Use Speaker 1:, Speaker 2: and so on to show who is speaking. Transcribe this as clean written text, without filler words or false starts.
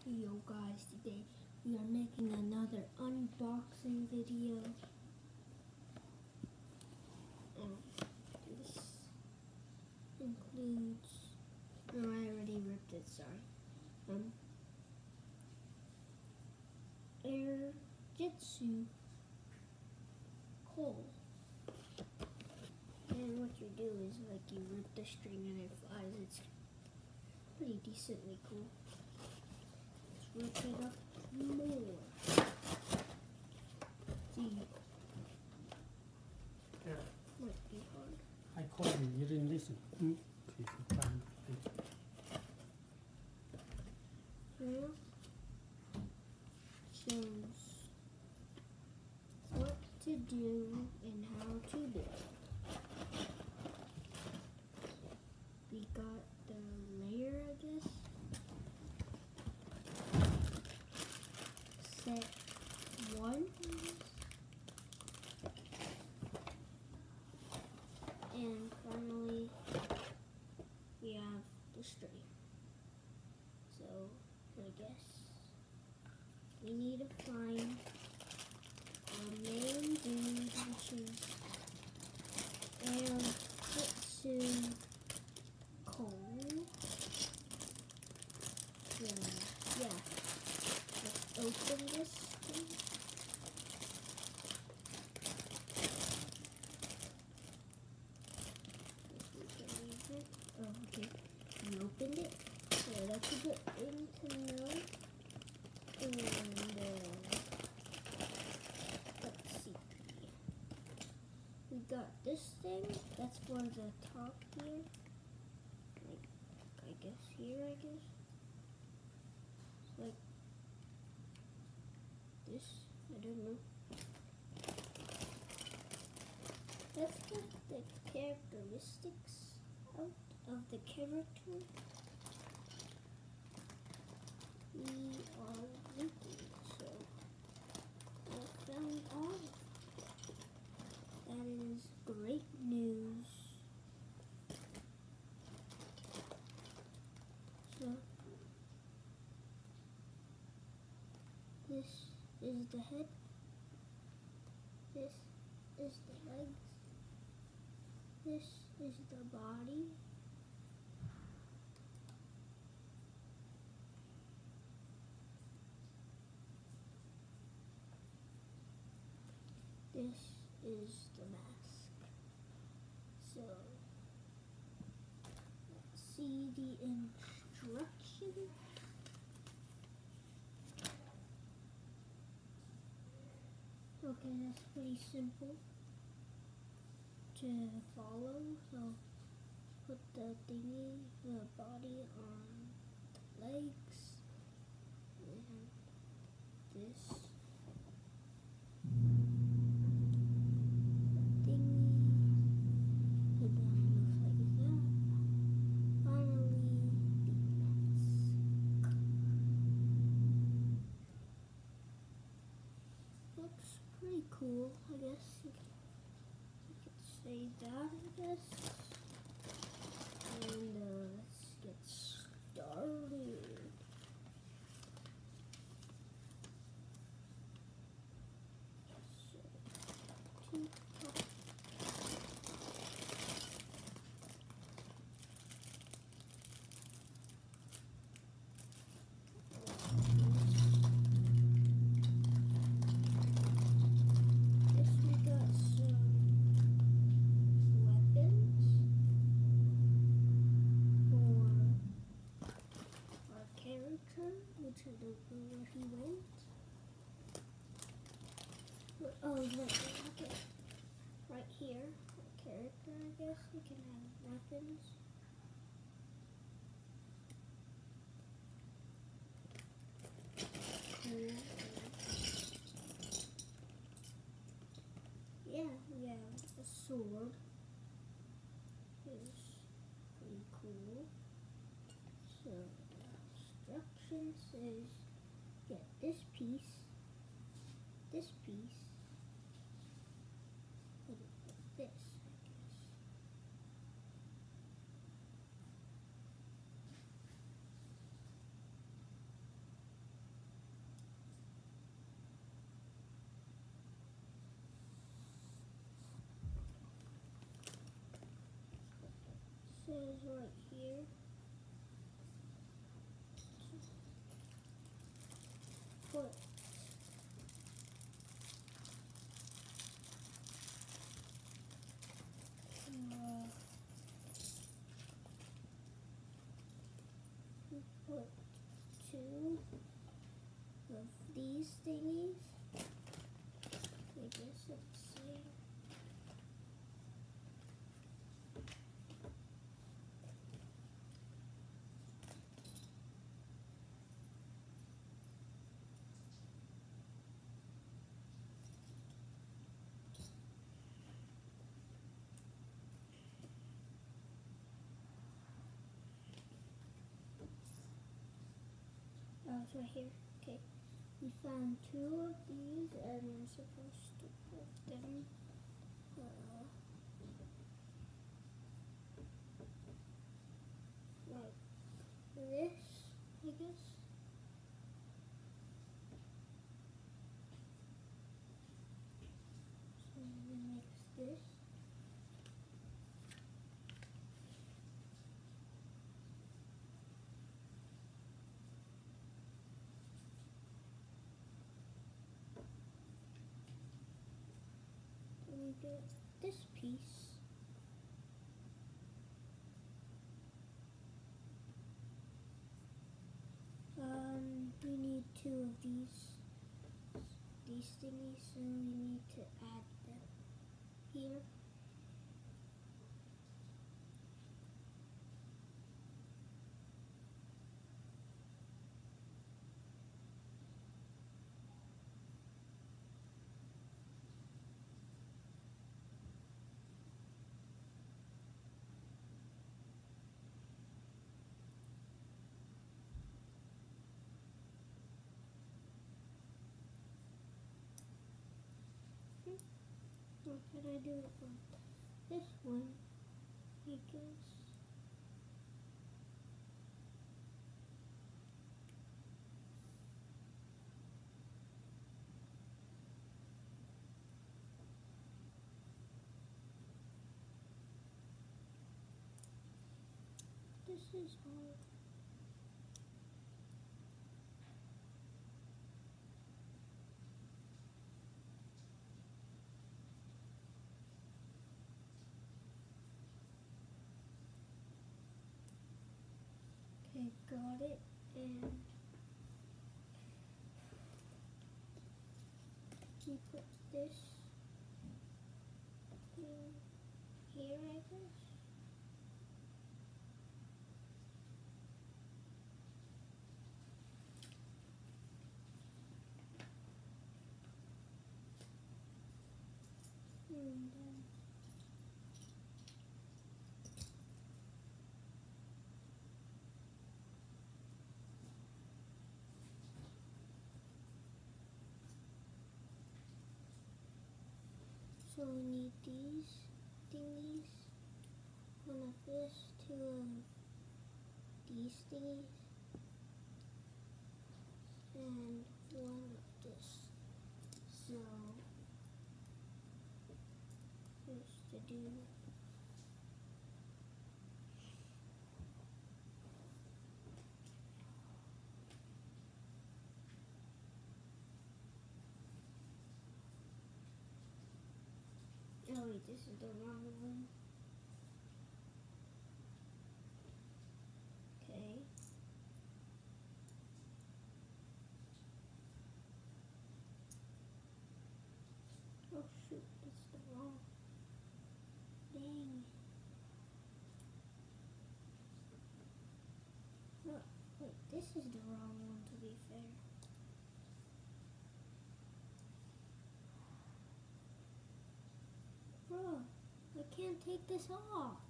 Speaker 1: Yo guys, today we are making another unboxing video. This includes, I already ripped it, sorry. Air Jitsu Coal. And what you do is you rip the string and it flies. It's pretty decently cool. Let's rip it up more. See.
Speaker 2: Yeah.
Speaker 1: Might be hard.
Speaker 2: I called you, you didn't listen.
Speaker 1: Here shows what to do and how to do it. We got the layer, I guess. Set 1. And finally, we have the string. So, I guess we need to find our main dude, which is Air Jitsu Coal. So, yeah, let's open this thing. Oh, okay. We opened it. So that's a good thing to know. And let's see. We got this thing. That's for the top here. I guess here, like this. I don't know. Let's get the characteristics out of the character. We are looking, so I found all of it. That is great news. So this is the head. This is the legs. This is the body. This is the mask. So, let's see the instructions. Okay, that's pretty simple to follow. So, put the body on the legs, and this. Looks pretty cool, I guess. You could say that, I guess. And let's get started. Which I don't know where he went. Oh, okay. Right here, a character, I guess. We can have weapons. Cool. Yeah, we have a sword. It's pretty cool. So, instruction says get this piece, put it like this, I guess. is right here. Put put two of these thingies. I guess it's here. Oh, it's right here. Okay. We found two of these and we're supposed to put them like this, I guess. So we mix this. And we get this piece. We need two of these thingies, so we need to add them here. What can I do about this one? I guess. This is hard. Okay, got it. And we put this in here, I guess. And then so we need these thingies, one of this, two of these thingies, and one of this. So here's to do. Oh wait, this is the wrong one. Okay. Oh shoot, that's the wrong. Dang. No, wait, this is the wrong one to be fair. Bro, I can't take this off.